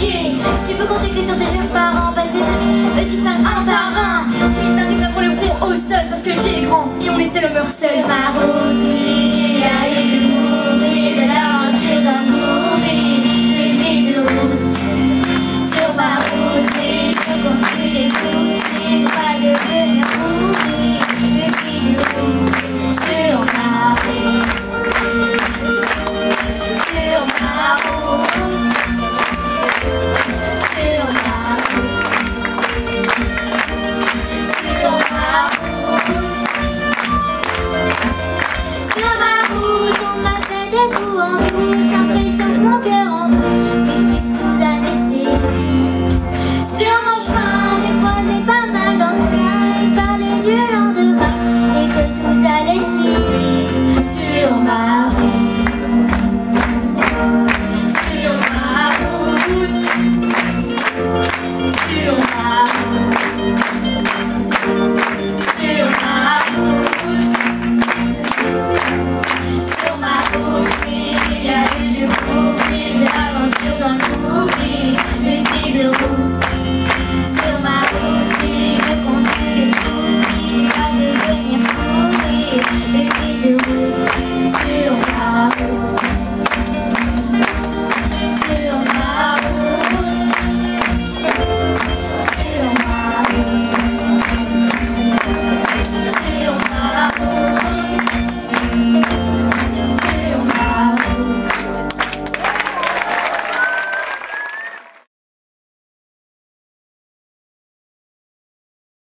chier. Tu peux compter que sur tes jeunes parents, passer de eux disparaissent un par un. Oui, t'arrives à prendre le front au sol parce que tu es grand et on essaie le meurt seul. Sur ma route, il arrive de mourir, de l'aventure d'amour, de route. Sur ma route, je construis les souvenirs, pas devenir fou, de route. Sur ma route, sur ma route, sur ma route, sur ma route. Sur ma route, on m'a fait des coups en douce, impression que mon cœur en fout, mais je suis sous anesthésie. Sur mon chemin, j'ai croisé pas mal d'anciens, ils parlaient du lendemain et que tout allait si vite. Sur ma route, sur ma route, sur ma route.